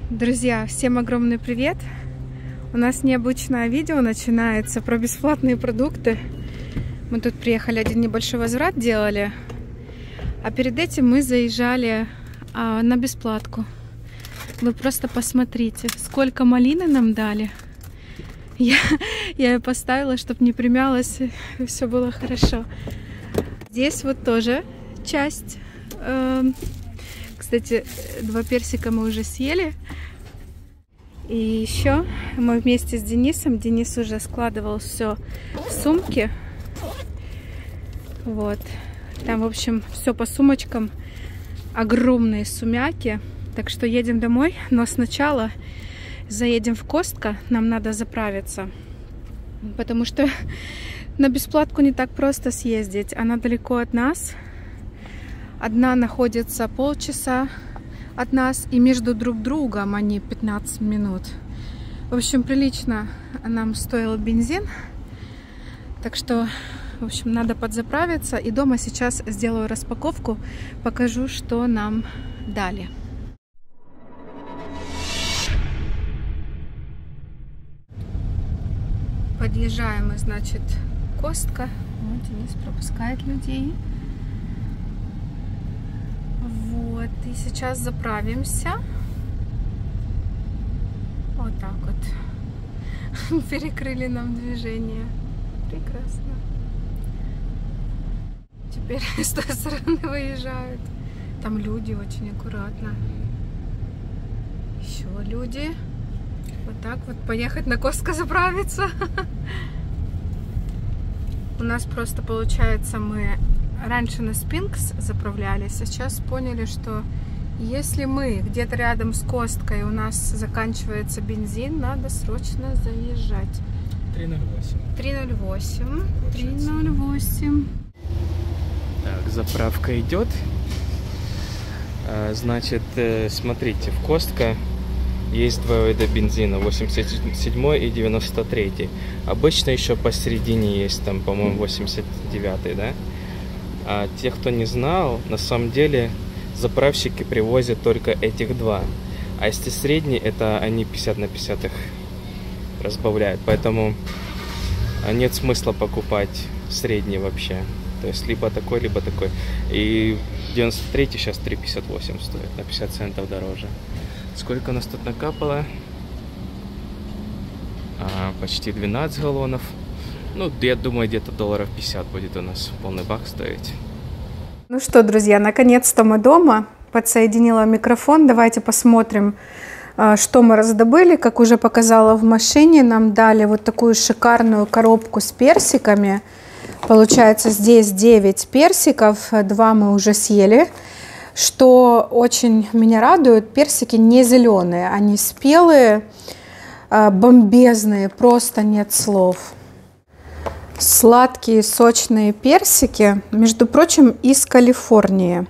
Друзья, всем огромный привет! У нас необычное видео начинается про бесплатные продукты. Мы тут приехали, один небольшой возврат делали, а перед этим мы заезжали на бесплатку. Вы просто посмотрите, сколько малины нам дали. Я ее поставила, чтобы не примялась, и все было хорошо. Здесь вот тоже часть. Кстати, 2 персика мы уже съели. И еще мы вместе с Денисом. Денис уже складывал все в сумки. Вот. Там, в общем, все по сумочкам. Огромные сумяки. Так что едем домой. Но сначала заедем в Костко. Нам надо заправиться. Потому что на бесплатку не так просто съездить. Она далеко от нас. Одна находится полчаса от нас, и между друг другом они 15 минут. В общем, прилично нам стоил бензин. Так что, в общем, надо подзаправиться. И дома сейчас сделаю распаковку, покажу, что нам дали. Подъезжаем мы, значит, к Костко. Вот Денис пропускает людей. Вот, и сейчас заправимся. Вот так вот. Перекрыли нам движение. Прекрасно. Теперь с той стороны выезжают. Там люди очень аккуратно. Еще люди. Вот так вот поехать на Костко заправиться. У нас просто получается мы... Раньше на Спинкс заправлялись, а сейчас поняли, что если мы где-то рядом с Косткой, у нас заканчивается бензин, надо срочно заезжать. 308. 308. Так, заправка идет. Значит, смотрите, в Костко есть 2 вида бензина, 87 и 93. Обычно еще посередине есть, там, по-моему, 89, да? А тех, кто не знал, на самом деле заправщики привозят только этих 2. А если средний, это они 50 на 50 их разбавляют. Поэтому нет смысла покупать средний вообще. То есть либо такой, либо такой. И 93 сейчас 3,58 стоит, на 50 центов дороже. Сколько у нас тут накапало? Почти 12 галлонов. Ну, я думаю, где-то долларов 50 будет у нас полный бак стоить. Ну что, друзья, наконец-то мы дома. Подсоединила микрофон. Давайте посмотрим, что мы раздобыли. Как уже показала в машине, нам дали вот такую шикарную коробку с персиками. Получается, здесь 9 персиков, 2 мы уже съели. Что очень меня радует, персики не зеленые, они спелые, бомбезные, просто нет слов. Сладкие, сочные персики, между прочим, из Калифорнии.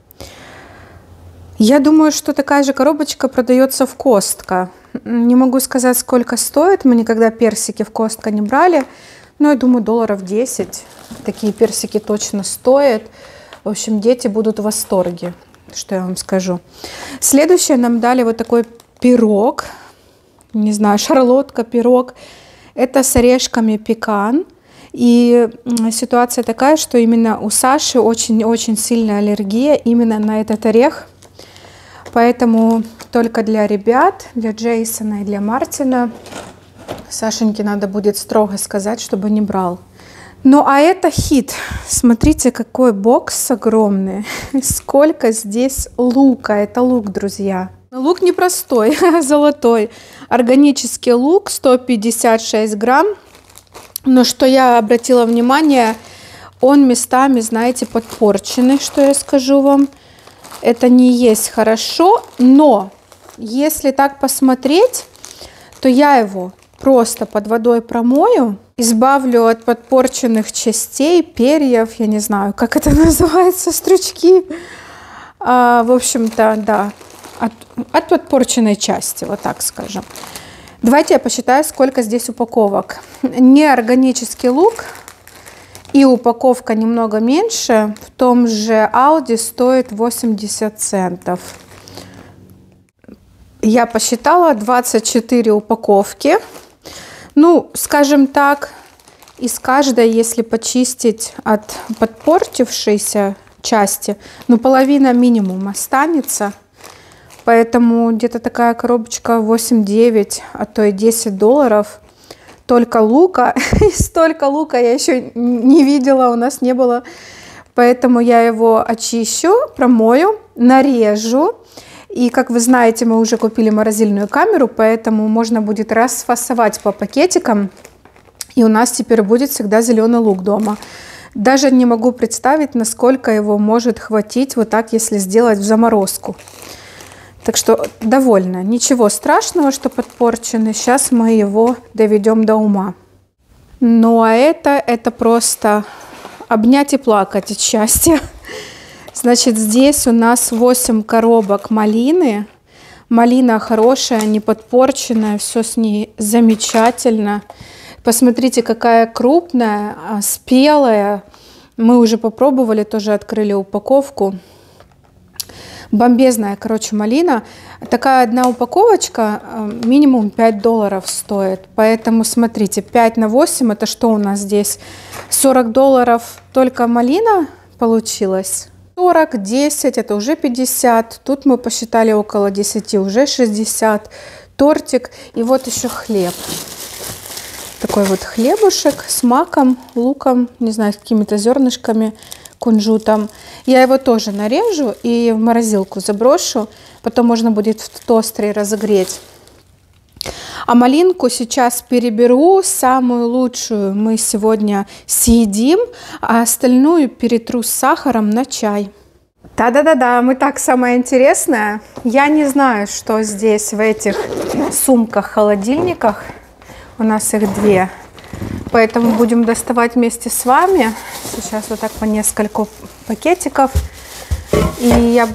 Я думаю, что такая же коробочка продается в Костко. Не могу сказать, сколько стоит. Мы никогда персики в Костко не брали. Но я думаю, долларов 10. Такие персики точно стоят. В общем, дети будут в восторге, что я вам скажу. Следующее нам дали вот такой пирог. Не знаю, шарлотка, пирог. Это с орешками пекан. И ситуация такая, что именно у Саши очень-очень сильная аллергия именно на этот орех. Поэтому только для ребят, для Джейсона и для Мартина, Сашеньке надо будет строго сказать, чтобы не брал. Ну а это хит. Смотрите, какой бокс огромный. Сколько здесь лука. Это лук, друзья. Лук непростой, золотой. Органический лук, 156 грамм. Но что я обратила внимание, он местами, знаете, подпорченный, что я скажу вам. Это не есть хорошо, но если так посмотреть, то я его просто под водой промою, избавлю от подпорченных частей, перьев, я не знаю, как это называется, стручки. В общем-то, да, от подпорченной части, вот так скажем. Давайте я посчитаю, сколько здесь упаковок. Неорганический лук и упаковка немного меньше. В том же Aldi стоит 80 центов. Я посчитала 24 упаковки. Ну, скажем так, из каждой, если почистить от подпортившейся части, ну, половина минимум останется. Поэтому где-то такая коробочка 8-9, а то и $10. Только лука. И столько лука я еще не видела, у нас не было. Поэтому я его очищу, промою, нарежу. И, как вы знаете, мы уже купили морозильную камеру, поэтому можно будет расфасовать по пакетикам. И у нас теперь будет всегда зеленый лук дома. Даже не могу представить, насколько его может хватить вот так, если сделать в заморозку. Так что довольна. Ничего страшного, что подпорченный. Сейчас мы его доведем до ума. Ну а это просто обнять и плакать от счастья. Значит, здесь у нас 8 коробок малины. Малина хорошая, не подпорченная, все с ней замечательно. Посмотрите, какая крупная, спелая. Мы уже попробовали, тоже открыли упаковку. Бомбезная, короче, малина. Такая одна упаковочка минимум $5 стоит. Поэтому смотрите, 5 на 8, это что у нас здесь? $40 только малина получилась. 40, 10, это уже 50. Тут мы посчитали около 10, уже 60. Тортик и вот еще хлеб. Такой вот хлебушек с маком, луком, не знаю, с какими-то зернышками, кунжутом. Я его тоже нарежу и в морозилку заброшу. Потом можно будет в тостере разогреть. А малинку сейчас переберу. Самую лучшую мы сегодня съедим, а остальную перетру с сахаром на чай. Да-да-да-да, мы так, самое интересное. Я не знаю, что здесь в этих сумках-холодильниках. У нас их 2. Поэтому будем доставать вместе с вами. Сейчас вот так по нескольку пакетиков. И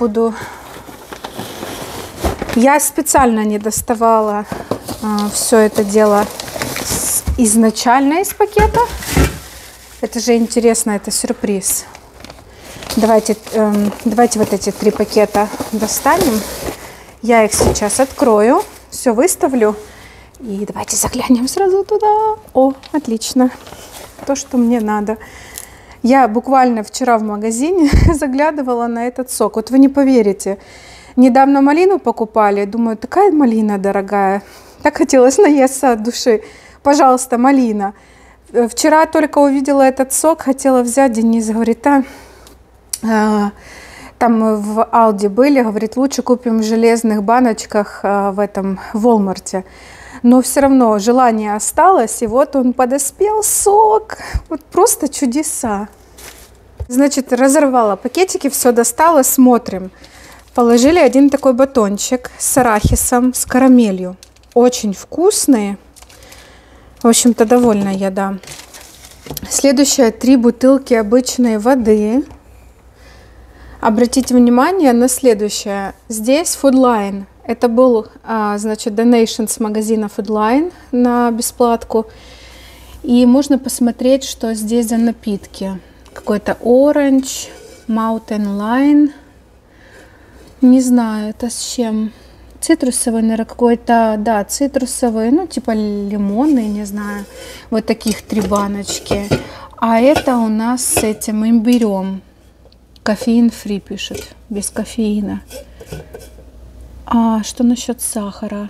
я специально не доставала все это дело изначально из пакета. Это же интересно, это сюрприз. Давайте вот эти 3 пакета достанем. Я их сейчас открою, все выставлю. И давайте заглянем сразу туда. О, отлично. То, что мне надо. Я буквально вчера в магазине заглядывала на этот сок. Вот вы не поверите. Недавно малину покупали. Думаю, такая малина дорогая. Так хотелось наесться от души. Пожалуйста, малина. Вчера только увидела этот сок. Хотела взять. Денис говорит, там мы в Алди были. Говорит, лучше купим в железных баночках в этом Walmart. Но все равно желание осталось, и вот он подоспел, сок. Вот просто чудеса. Значит, разорвала пакетики, все достала, смотрим. Положили один такой батончик с арахисом, с карамелью. Очень вкусные. В общем-то, довольна я, да. Следующее, 3 бутылки обычной воды. Обратите внимание на следующее. Здесь Food Line. Это был, значит, donation с магазина Food Line на бесплатку. И можно посмотреть, что здесь за напитки. Какой-то Orange, Mountain Line. Не знаю, это с чем. Цитрусовый, наверное, какой-то, да, цитрусовый, ну, типа лимонный, не знаю. Вот таких 3 баночки. А это у нас с этим имбирем. Кофеин-фри пишет, без кофеина. А что насчет сахара?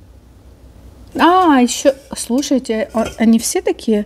Еще, слушайте, они все такие?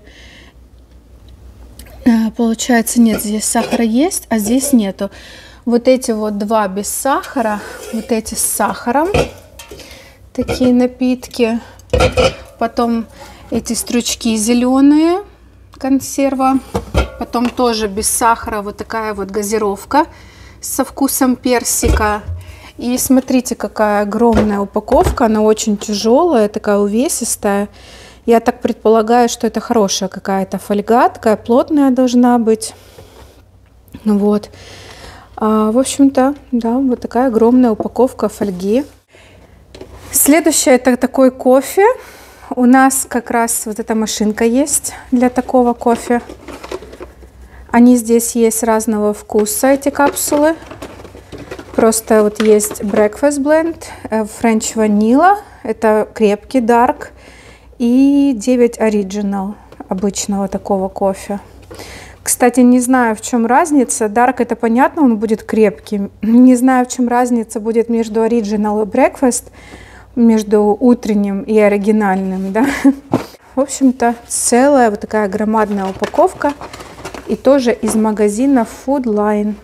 Получается, нет, здесь сахара есть, а здесь нету. Вот эти вот 2 без сахара, вот эти с сахаром. Такие напитки. Потом эти стручки зеленые, консерва. Потом тоже без сахара вот такая вот газировка со вкусом персика. И смотрите, какая огромная упаковка. Она очень тяжелая, такая увесистая. Я так предполагаю, что это хорошая какая-то фольга, такая плотная должна быть. Вот. В общем-то, да, вот такая огромная упаковка фольги. Следующее, это такой кофе. У нас как раз вот эта машинка есть для такого кофе. Они здесь есть разного вкуса, эти капсулы. Просто вот есть Breakfast Blend, French Vanilla, это крепкий Dark, и 9 Original, обычного такого кофе. Кстати, не знаю, в чем разница. Dark, это понятно, он будет крепкий. Не знаю, в чем разница будет между Original и Breakfast, между утренним и оригинальным, да. В общем-то, целая вот такая громадная упаковка. И тоже из магазина Food Line.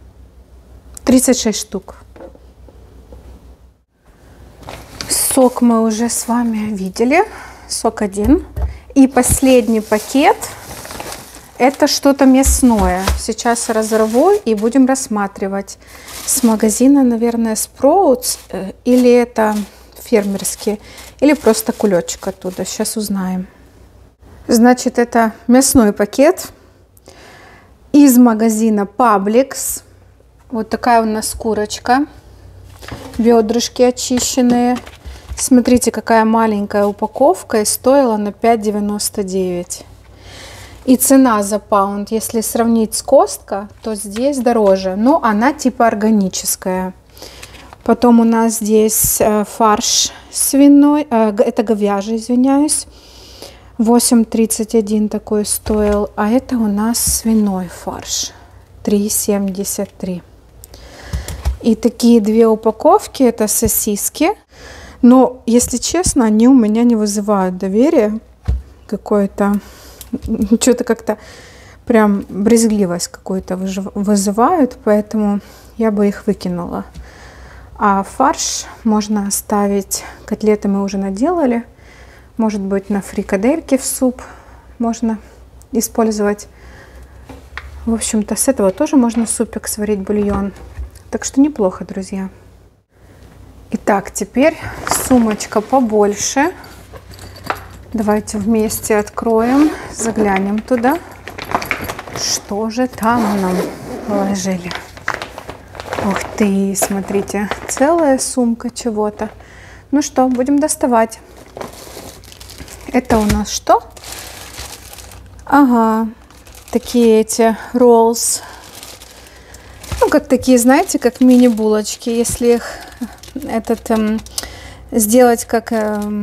36 штук. Сок мы уже с вами видели. Сок 1. И последний пакет. Это что-то мясное. Сейчас разорву и будем рассматривать. С магазина, наверное, Sprouts. Или это фермерские. Или просто кулечек оттуда. Сейчас узнаем. Значит, это мясной пакет. Из магазина Publix. Вот такая у нас курочка. Бедрышки очищенные. Смотрите, какая маленькая упаковка. И стоила на 5,99. И цена за паунд, если сравнить с Costco, то здесь дороже. Но она типа органическая. Потом у нас здесь фарш свиной. Это говяжий, извиняюсь. 8,31 такой стоил. А это у нас свиной фарш. 3,73. И такие две упаковки, это сосиски. Но, если честно, они у меня не вызывают доверия. Какое-то, что-то как-то прям брезгливость какую-то вызывают. Поэтому я бы их выкинула. А фарш можно оставить. Котлеты мы уже наделали. Может быть, на фрикадельки в суп можно использовать. В общем-то, с этого тоже можно супик сварить, бульон. Так что неплохо, друзья. Итак, теперь сумочка побольше. Давайте вместе откроем, заглянем туда. Что же там нам положили? Ух ты, смотрите, целая сумка чего-то. Ну что, будем доставать. Это у нас что? Ага, такие эти роллс. Ну, как такие, знаете, как мини-булочки. Если их сделать как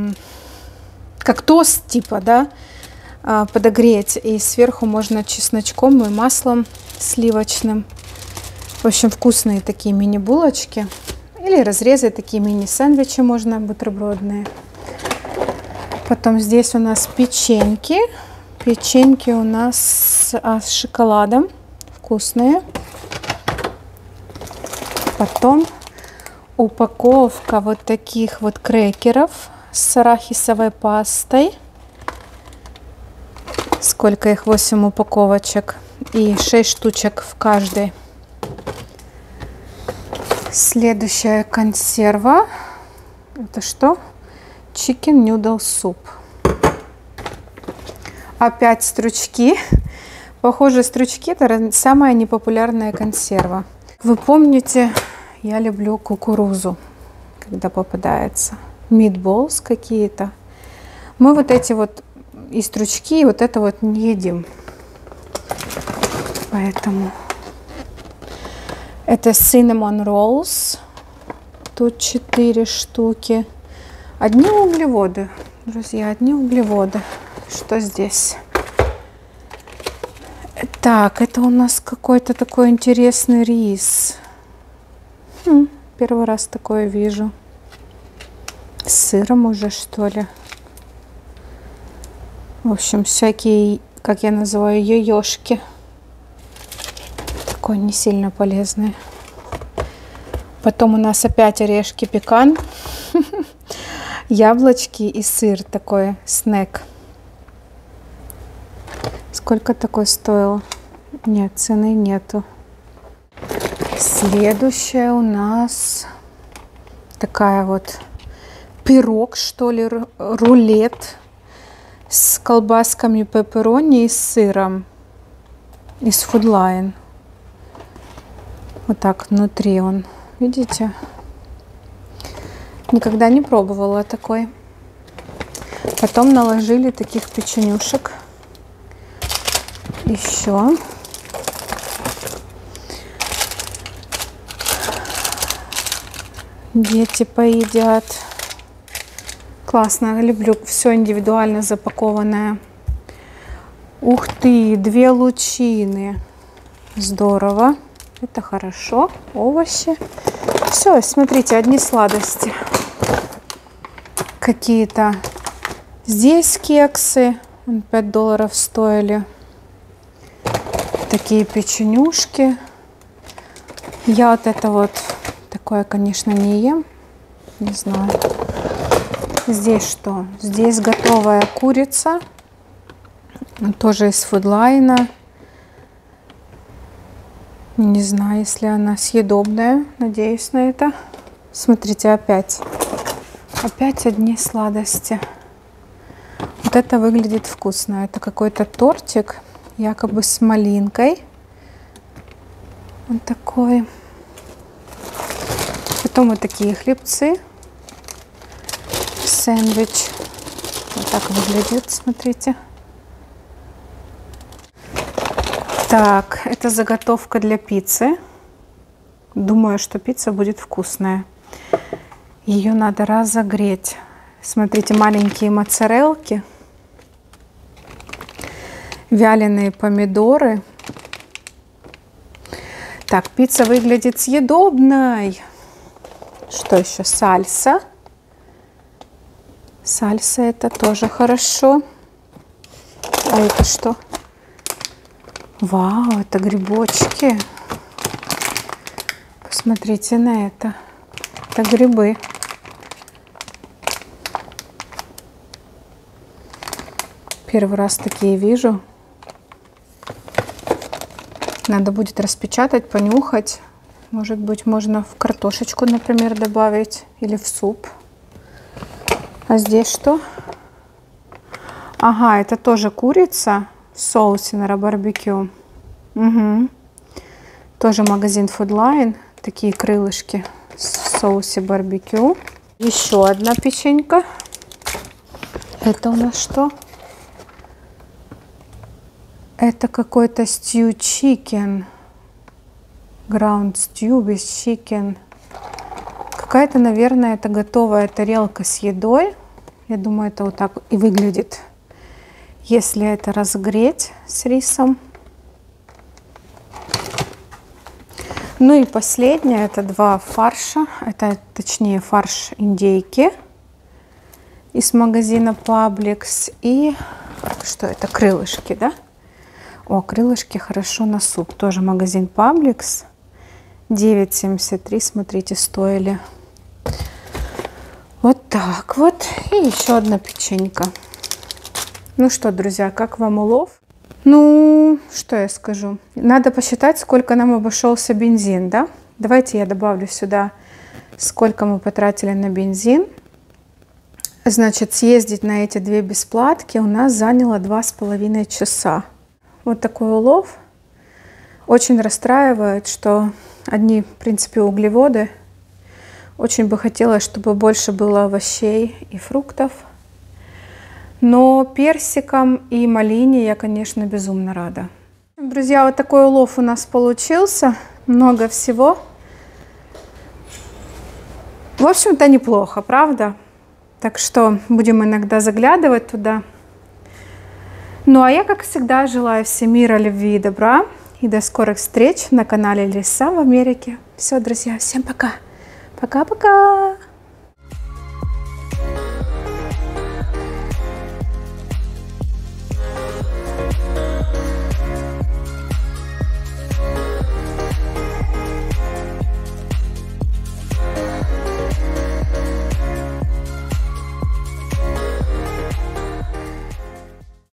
тост, типа, да, подогреть. И сверху можно чесночком и маслом сливочным. В общем, вкусные такие мини-булочки. Или разрезать такие мини-сэндвичи можно, бутербродные. Потом здесь у нас печеньки. Печеньки у нас с шоколадом. Вкусные. Потом упаковка вот таких вот крекеров с арахисовой пастой. Сколько их? 8 упаковочек. И 6 штучек в каждой. Следующая консерва. Это что? Chicken Noodle Soup. Опять стручки. Похоже, стручки это самая непопулярная консерва. Вы помните, я люблю кукурузу, когда попадается. Meatballs какие-то. Мы вот эти вот и стручки, и вот это вот не едим. Поэтому это cinnamon rolls. Тут 4 штуки. Одни углеводы, друзья, одни углеводы. Что здесь? Так, это у нас какой-то такой интересный рис. Первый раз такое вижу. С сыром уже, что ли. В общем, всякие, как я называю, йошки. Такой не сильно полезный. Потом у нас опять орешки пекан. Яблочки и сыр, такой снэк. Сколько такой стоил? Нет, цены нету. Следующая у нас такая вот пирог, что ли, рулет с колбасками пепперони и сыром из Food Line. Вот так внутри он, видите? Никогда не пробовала такой. Потом наложили таких печенюшек. Еще. Дети поедят. Классно, люблю все индивидуально запакованное. Ух ты, 2 лучины. Здорово. Это хорошо. Овощи. Все, смотрите, одни сладости. Какие-то. Здесь кексы. $5 стоили. Такие печенюшки. Я вот это вот такое, конечно, не ем. Не знаю. Здесь что? Здесь готовая курица. Тоже из Фудлайна. Не знаю, если она съедобная. Надеюсь на это. Смотрите, опять. Опять одни сладости. Вот это выглядит вкусно. Это какой-то тортик, якобы с малинкой. Вот такой. Потом вот такие хлебцы. Сэндвич. Вот так выглядит, смотрите. Так, это заготовка для пиццы. Думаю, что пицца будет вкусная. Ее надо разогреть. Смотрите, маленькие моцарелки. Вяленые помидоры. Так, пицца выглядит съедобной. Что еще? Сальса. Сальса это тоже хорошо. А это что? Вау, это грибочки. Посмотрите на это. Это грибы. Первый раз такие вижу. Надо будет распечатать, понюхать. Может быть, можно в картошечку, например, добавить. Или в суп. А здесь что? Ага, это тоже курица. В соусе на барбекю. Угу. Тоже магазин Foodline. Такие крылышки в соусе барбекю. Еще одна печенька. Это у нас что? Это какой-то stew chicken. Ground stew with chicken. Какая-то, наверное, это готовая тарелка с едой. Я думаю, это вот так и выглядит. Если это разогреть с рисом. Ну и последнее, это 2 фарша. Это, точнее, фарш индейки из магазина Publix. И что это? Крылышки, да? О, крылышки хорошо на суп. Тоже магазин Publix. 9,73, смотрите, стоили. Вот так вот. И еще одна печенька. Ну что, друзья, как вам улов? Ну, что я скажу? Надо посчитать, сколько нам обошелся бензин, да? Давайте я добавлю сюда, сколько мы потратили на бензин. Значит, съездить на эти 2 бесплатки у нас заняло 2,5 часа. Вот такой улов. Очень расстраивает, что одни, в принципе, углеводы. Очень бы хотелось, чтобы больше было овощей и фруктов. Но персиком и малине я, конечно, безумно рада. Друзья, вот такой улов у нас получился. Много всего. В общем-то, неплохо, правда? Так что будем иногда заглядывать туда. Ну, а я, как всегда, желаю всем мира, любви и добра. И до скорых встреч на канале Лиса в Америке. Все, друзья, всем пока. Пока-пока.